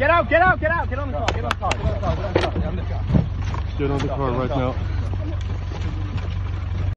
Get out, get out, get out. Get on the car, get on the car, get on the car, get on the car. Get on the car right now.